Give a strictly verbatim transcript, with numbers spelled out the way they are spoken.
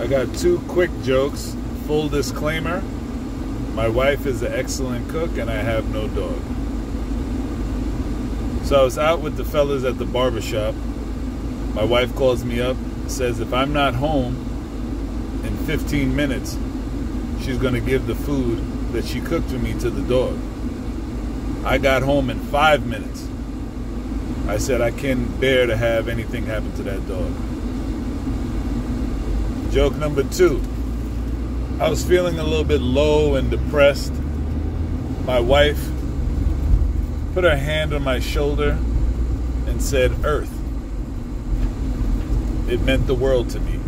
got two quick jokes. Full disclaimer, my wife is an excellent cook and I have no dog. So I was out with the fellas at the barbershop. My wife calls me up, says if I'm not home in fifteen minutes, she's going to give the food that she cooked for me to the dog. I got home in five minutes. I said I can't bear to have anything happen to that dog. Joke number two. I was feeling a little bit low and depressed. My wife put her hand on my shoulder and said, "Earth." It meant the world to me.